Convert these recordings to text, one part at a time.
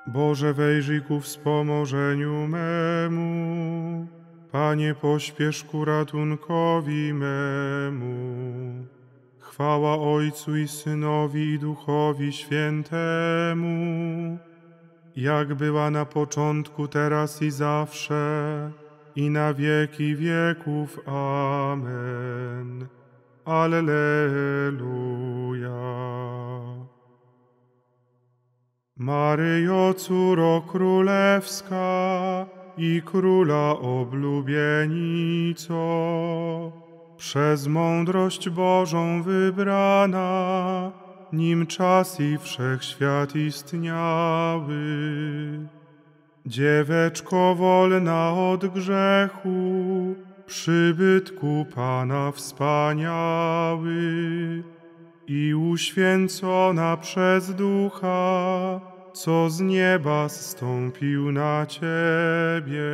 Boże, wejrzyj ku wspomożeniu memu. Panie, pośpiesz ku ratunkowi memu. Chwała Ojcu i Synowi i Duchowi Świętemu, jak była na początku, teraz i zawsze, i na wieki wieków. Amen. Alleluja. Maryjo, córo królewska i króla oblubienico, przez mądrość Bożą wybrana, nim czas i wszechświat istniały. Dzieweczko wolna od grzechu, przybytku Pana wspaniały i uświęcona przez Ducha, co z nieba zstąpił na Ciebie.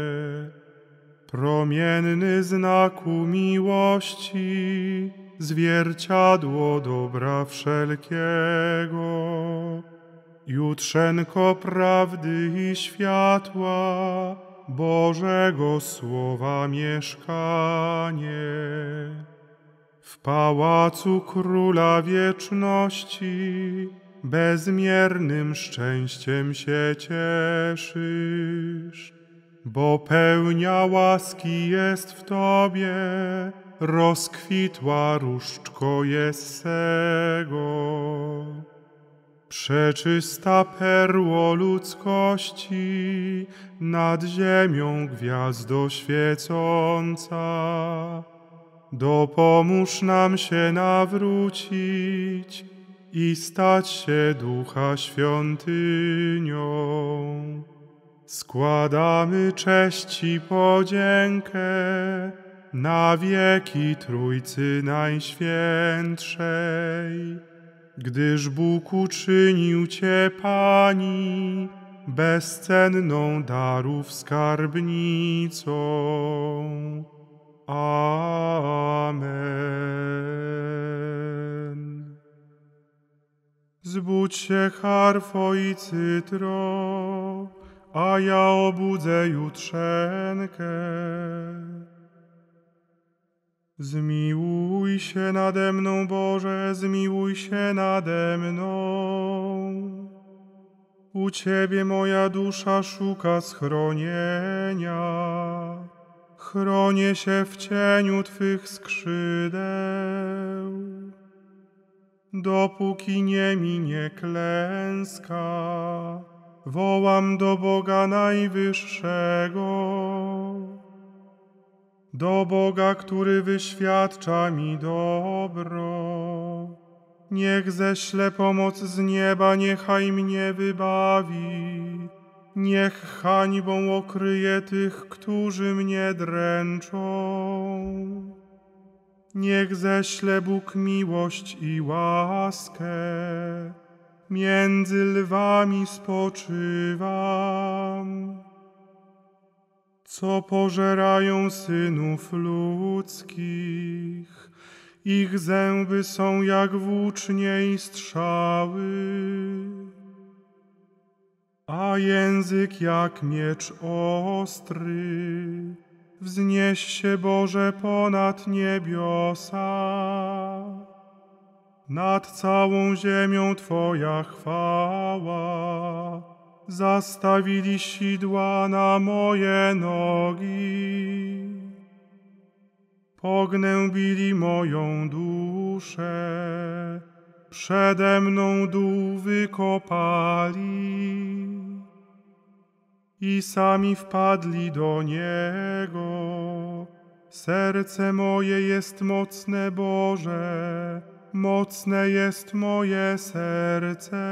Promienny znaku miłości, zwierciadło dobra wszelkiego, jutrzenko prawdy i światła, Bożego Słowa mieszkanie. W pałacu Króla Wieczności bezmiernym szczęściem się cieszysz, bo pełnia łaski jest w Tobie, rozkwitła różdżko Jessego. Przeczysta perło ludzkości, nad ziemią gwiazdo świecąca, dopomóż nam się nawrócić i stać się Ducha świątynią. Składamy cześć i podziękę na wieki Trójcy Najświętszej, gdyż Bóg uczynił Cię, Pani, bezcenną darów skarbnicą. Amen. Zbudź się, harfo i cytro, a ja obudzę jutrzenkę. Zmiłuj się nade mną, Boże, zmiłuj się nade mną. U Ciebie moja dusza szuka schronienia. Chronię się w cieniu Twych skrzydeł. Dopóki nie minie klęska, wołam do Boga Najwyższego, do Boga, który wyświadcza mi dobro. Niech ześle pomoc z nieba, niechaj mnie wybawi. Niech hańbą okryje tych, którzy mnie dręczą. Niech ześle Bóg miłość i łaskę. Między lwami spoczywam. Co pożerają synów ludzkich, ich zęby są jak włócznie i strzały, a język jak miecz ostry. Wznieś się, Boże, ponad niebiosa, nad całą ziemią Twoja chwała. Zastawili sidła na moje nogi, pognębili moją duszę, przede mną dół wykopali i sami wpadli do niego. Serce moje jest mocne, Boże, mocne jest moje serce.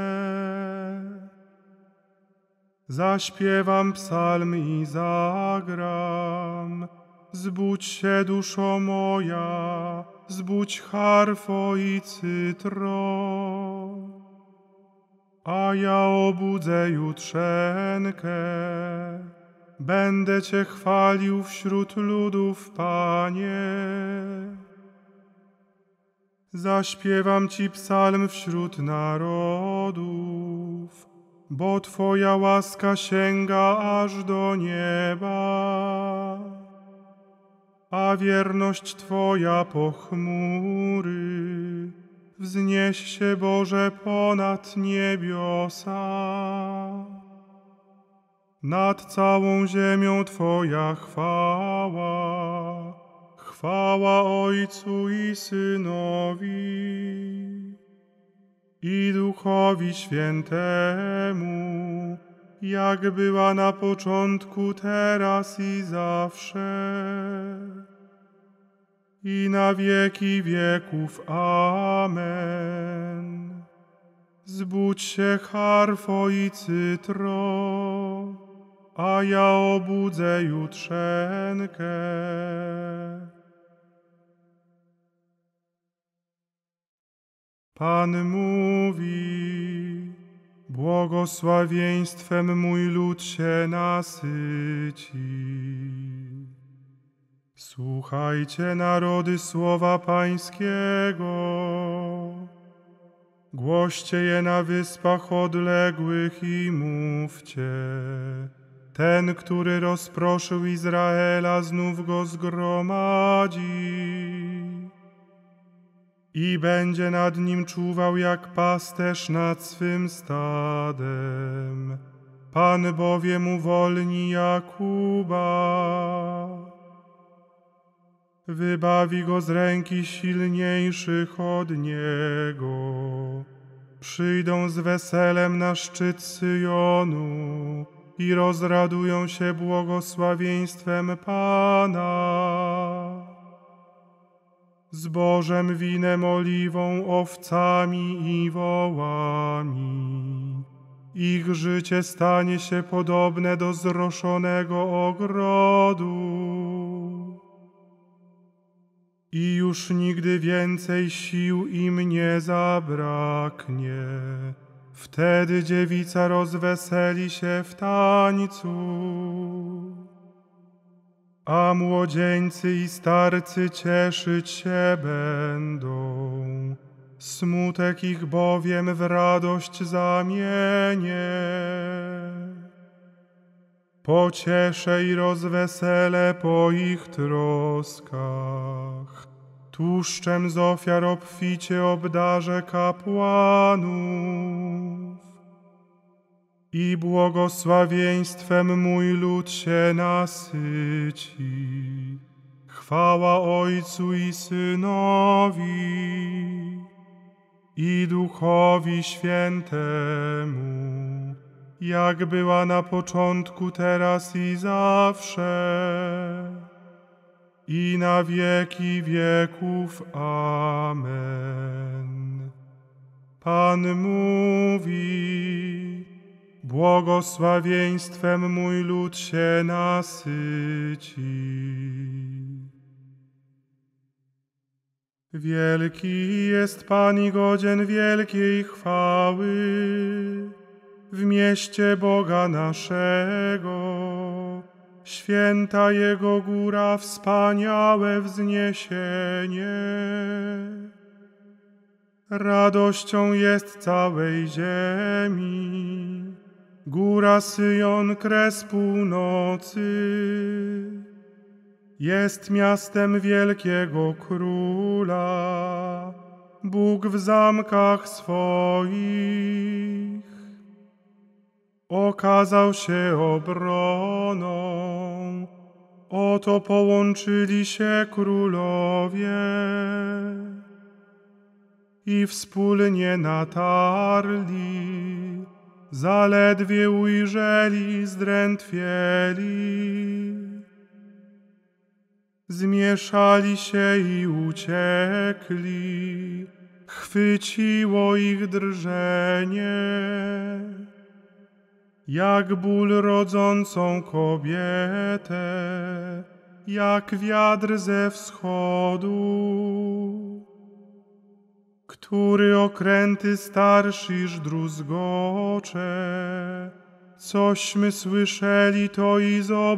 Zaśpiewam psalm i zagram. Zbudź się, duszo moja, zbudź harfo i cytro. A ja obudzę jutrzenkę, będę Cię chwalił wśród ludów, Panie. Zaśpiewam Ci psalm wśród narodów. bo Twoja łaska sięga aż do nieba, a wierność Twoja po chmury. Wznieś się, Boże, ponad niebiosa. Nad całą ziemią Twoja chwała, chwała Ojcu i Synowi, i Duchowi Świętemu, jak była na początku, teraz i zawsze, i na wieki wieków. Amen. Zbudź się, harfo i cytro, a ja obudzę jutrzenkę. Pan mówi, błogosławieństwem mój lud się nasyci. Słuchajcie, narody, słowa Pańskiego. Głoście je na wyspach odległych i mówcie. Ten, który rozproszył Izraela, znów go zgromadzi i będzie nad nim czuwał jak pasterz nad swym stadem. Pan bowiem uwolni Jakuba, wybawi go z ręki silniejszych od niego. Przyjdą z weselem na szczyt Syjonu i rozradują się błogosławieństwem Pana. Zbożem, winem, oliwą, owcami i wołami. Ich życie stanie się podobne do zroszonego ogrodu. I już nigdy więcej sił im nie zabraknie. Wtedy dziewica rozweseli się w tańcu, a młodzieńcy i starcy cieszyć się będą. Smutek ich bowiem w radość zamienię. Pocieszę i rozweselę po ich troskach. Tłuszczem z ofiar obficie obdarzę kapłanów. I błogosławieństwem mój lud się nasyci. Chwała Ojcu i Synowi, i Duchowi Świętemu, jak była na początku, teraz i zawsze, i na wieki wieków. Amen. Pan mówi, błogosławieństwem mój lud się nasyci. Wielki jest Pan i godzien wielkiej chwały w mieście Boga naszego. Święta Jego góra, wspaniałe wzniesienie. Radością jest całej ziemi góra Syjon, kres północy. Jest miastem wielkiego króla, Bóg w zamkach swoich. Okazał się obroną, oto połączyli się królowie i wspólnie natarli, zaledwie ujrzeli, zdrętwieli. Zmieszali się i uciekli, chwyciło ich drżenie, jak ból rodzącą kobietę, jak wiatr ze wschodu, który okręty starszy druzgocze. Cośmy słyszeli, to i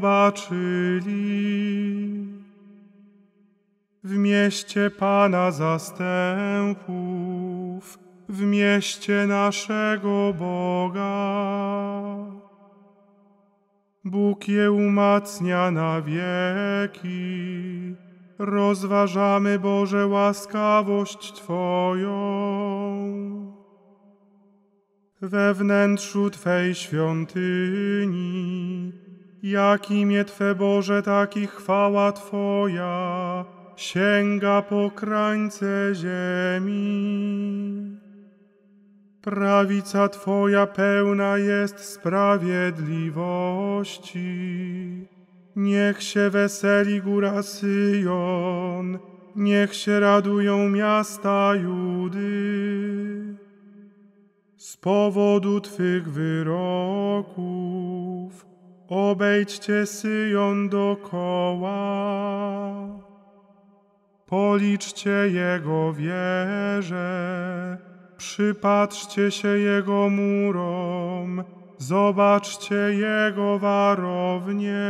zobaczyli. W mieście Pana zastępów w mieście naszego Boga. Bóg je umacnia na wieki. Rozważamy, Boże, łaskawość Twoją. We wnętrzu Twej świątyni, jak imię Twe, Boże, taki chwała Twoja sięga po krańce ziemi. Prawica Twoja pełna jest sprawiedliwości. Niech się weseli góra Syjon, niech się radują miasta Judy. Z powodu Twych wyroków obejdźcie Syjon dokoła. Policzcie jego wieże, przypatrzcie się jego murom, zobaczcie jego warownie.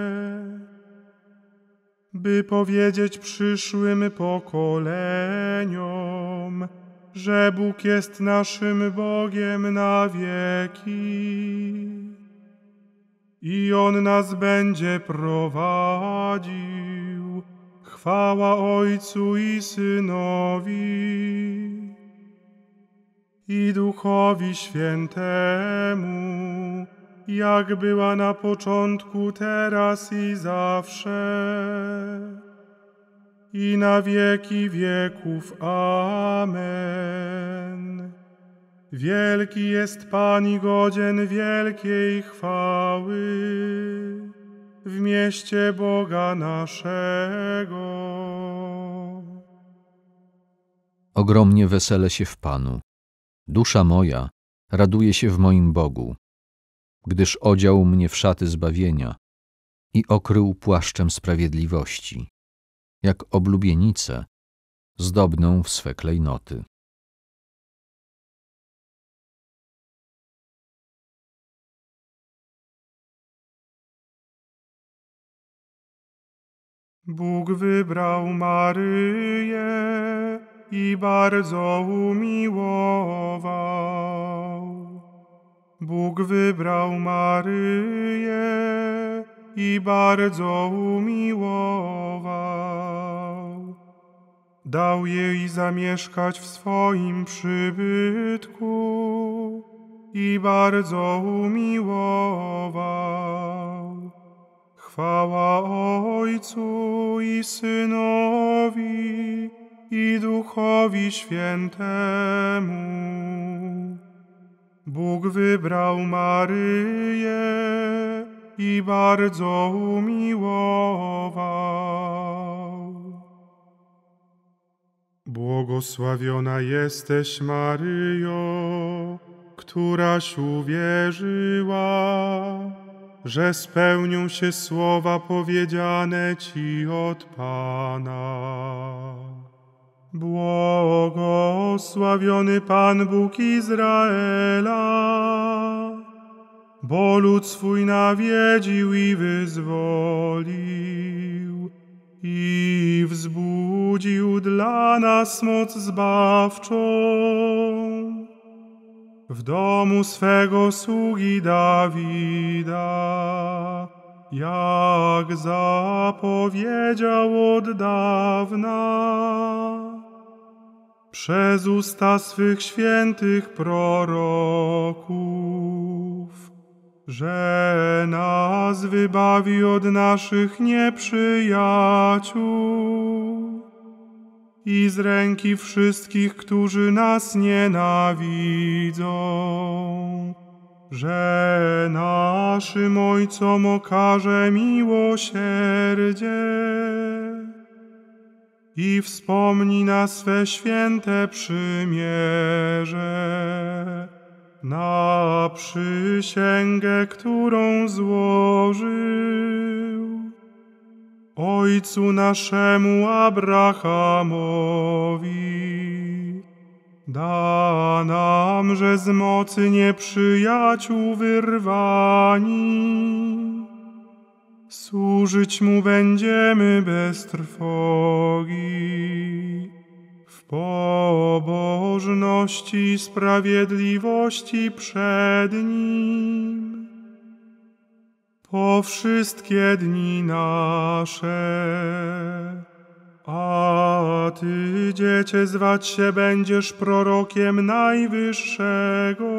By powiedzieć przyszłym pokoleniom, że Bóg jest naszym Bogiem na wieki i On nas będzie prowadził. Chwała Ojcu i Synowi i Duchowi Świętemu, jak była na początku, teraz i zawsze, i na wieki wieków. Amen. Wielki jest Pan i godzien wielkiej chwały w mieście Boga naszego. Ogromnie weselę się w Panu. Dusza moja raduje się w moim Bogu, gdyż odział mnie w szaty zbawienia i okrył płaszczem sprawiedliwości, jak oblubienicę zdobną w swe klejnoty. Bóg wybrał Maryję i bardzo umiłował. Bóg wybrał Maryję i bardzo umiłował. Dał jej zamieszkać w swoim przybytku i bardzo umiłował. Chwała Ojcu i Synowi i Duchowi Świętemu. Bóg wybrał Maryję i bardzo umiłował. Błogosławiona jesteś, Maryjo, któraś uwierzyła, że spełnią się słowa powiedziane Ci od Pana. Błogosławiony Pan Bóg Izraela, bo lud swój nawiedził i wyzwolił i wzbudził dla nas moc zbawczą w domu swego sługi Dawida, jak zapowiedział od dawna przez usta swych świętych proroków, że nas wybawi od naszych nieprzyjaciół i z ręki wszystkich, którzy nas nienawidzą, że naszym Ojcom okaże miłosierdzie i wspomni na swe święte przymierze, na przysięgę, którą złożył Ojcu naszemu Abrahamowi. Da nam, że z mocy nieprzyjaciół wyrwani, służyć Mu będziemy bez trwogi, w pobożności i sprawiedliwości przed Nim po wszystkie dni nasze. A Ty, Dziecię, zwać się będziesz prorokiem Najwyższego,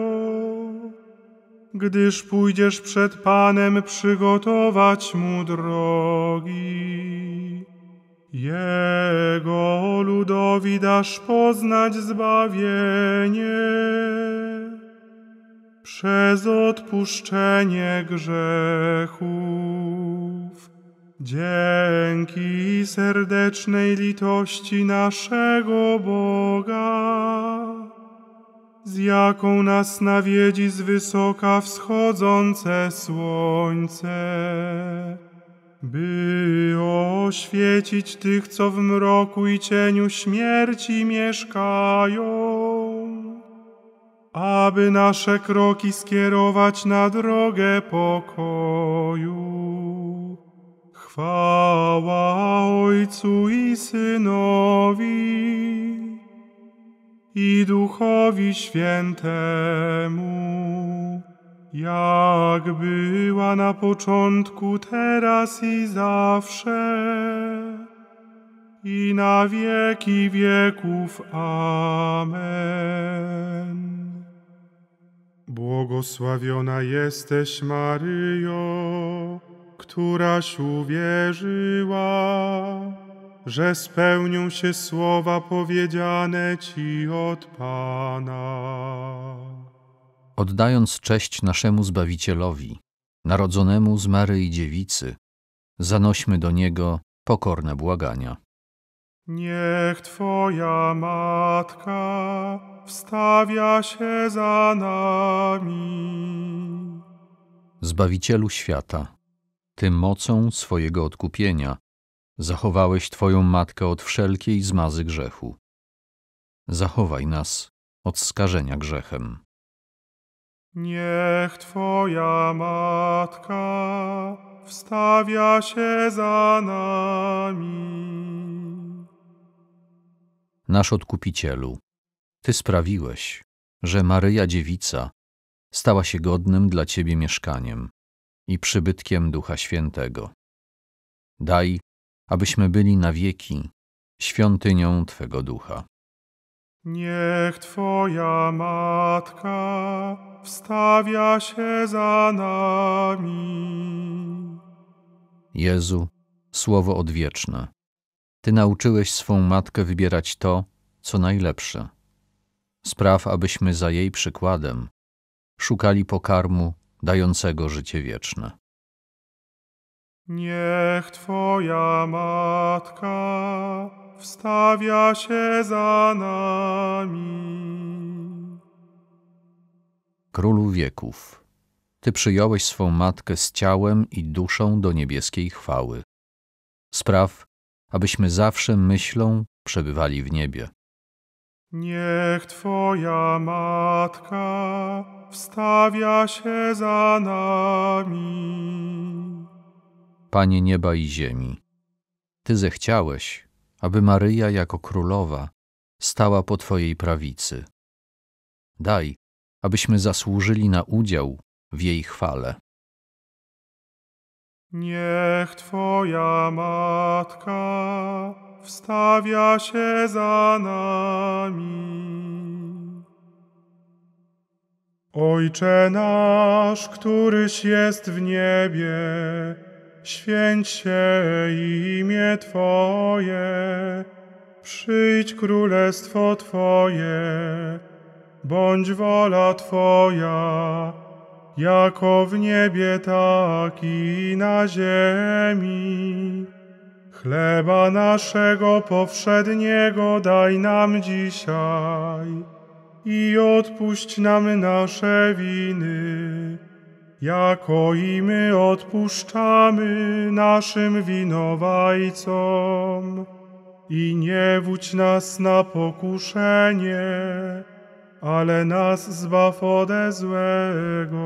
gdyż pójdziesz przed Panem przygotować Mu drogi. Jego ludowi dasz poznać zbawienie przez odpuszczenie grzechów, dzięki serdecznej litości naszego Boga, z jaką nas nawiedzi z wysoka wschodzące słońce, by oświecić tych, co w mroku i cieniu śmierci mieszkają, aby nasze kroki skierować na drogę pokoju. Chwała Ojcu i Synowi i Duchowi Świętemu, jak była na początku, teraz i zawsze, i na wieki wieków. Amen. Błogosławiona jesteś, Maryjo, któraś uwierzyła, że spełnią się słowa powiedziane Ci od Pana. Oddając cześć naszemu Zbawicielowi, narodzonemu z Maryi Dziewicy, zanośmy do Niego pokorne błagania. Niech Twoja Matka wstawia się za nami. Zbawicielu świata, Ty mocą swojego odkupienia zachowałeś Twoją Matkę od wszelkiej zmazy grzechu. Zachowaj nas od skażenia grzechem. Niech Twoja Matka wstawia się za nami. Nasz Odkupicielu, Ty sprawiłeś, że Maryja Dziewica stała się godnym dla Ciebie mieszkaniem i przybytkiem Ducha Świętego. Daj, abyśmy byli na wieki świątynią Twego Ducha. Niech Twoja Matka wstawia się za nami. Jezu, Słowo odwieczne, Ty nauczyłeś swą Matkę wybierać to, co najlepsze. Spraw, abyśmy za jej przykładem szukali pokarmu dającego życie wieczne. Niech Twoja Matka wstawia się za nami. Królu wieków, Ty przyjąłeś swą Matkę z ciałem i duszą do niebieskiej chwały. Spraw, abyśmy zawsze myślą przebywali w niebie. Niech Twoja Matka wstawia się za nami. Panie nieba i ziemi, Ty zechciałeś, aby Maryja jako królowa stała po Twojej prawicy. Daj, abyśmy zasłużyli na udział w jej chwale. Niech Twoja Matka wstawia się za nami. Ojcze nasz, któryś jest w niebie, święć się imię Twoje, przyjdź królestwo Twoje, bądź wola Twoja, jako w niebie, tak i na ziemi. Chleba naszego powszedniego daj nam dzisiaj i odpuść nam nasze winy, jako i my odpuszczamy naszym winowajcom. I nie wódź nas na pokuszenie, ale nas zbaw ode złego.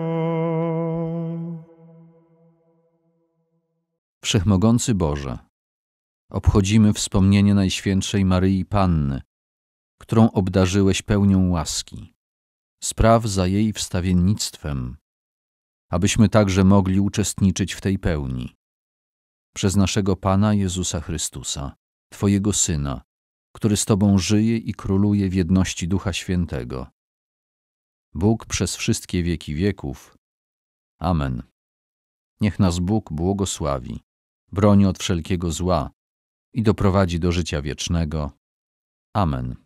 Wszechmogący Boże, obchodzimy wspomnienie Najświętszej Maryi Panny którą obdarzyłeś pełnią łaski. Spraw za jej wstawiennictwem, abyśmy także mogli uczestniczyć w tej pełni. Przez naszego Pana Jezusa Chrystusa, Twojego Syna, który z Tobą żyje i króluje w jedności Ducha Świętego. Bóg przez wszystkie wieki wieków. Amen. Niech nas Bóg błogosławi, broni od wszelkiego zła i doprowadzi do życia wiecznego. Amen.